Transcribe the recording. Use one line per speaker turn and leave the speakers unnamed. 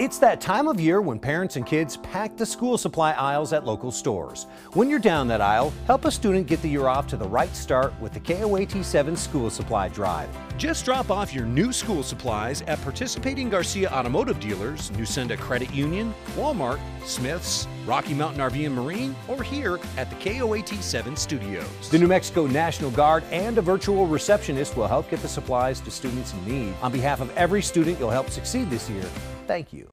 It's that time of year when parents and kids pack the school supply aisles at local stores. When you're down that aisle, help a student get the year off to the right start with the KOAT 7 School Supply Drive. Just drop off your new school supplies at participating Garcia Automotive dealers, Newsenda Credit Union, Walmart, Smith's, Rocky Mountain RV and Marine, or here at the KOAT 7 Studios. The New Mexico National Guard and a virtual receptionist will help get the supplies to students in need. On behalf of every student you'll help succeed this year, thank you.